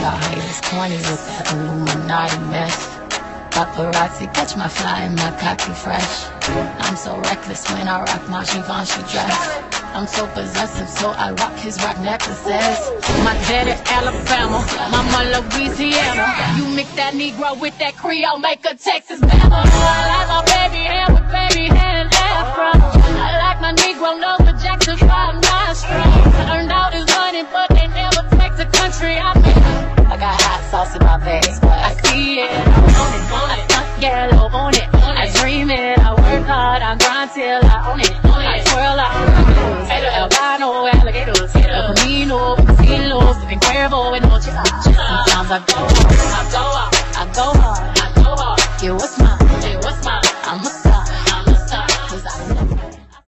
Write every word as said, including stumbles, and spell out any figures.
y'all haters corny with that Illuminati mess. Paparazzi catch my fly and my cocky fresh. I'm so reckless when I rock my Givenchy dress. I'm so possessive, so I rock his rock necklaces. My daddy Alabama, mama Louisiana. You mix that Negro with that Creole, make a Texas Bama. I like my baby hair with baby hair and afro. I like my Negro nose with Jackson five nostrils. Turned out his money, but they never take the country I made. I got hot sauce in my veins, but I see it, I want it, want it. I stuck yellow on it, I dream it, I work hard, I grind till I own it. I twirl out albino alligators, El Camino, Casinos, living Cuervo and Noche. Sometimes I go hard, I go hard, I go hard, I go hard. Yeah, what's my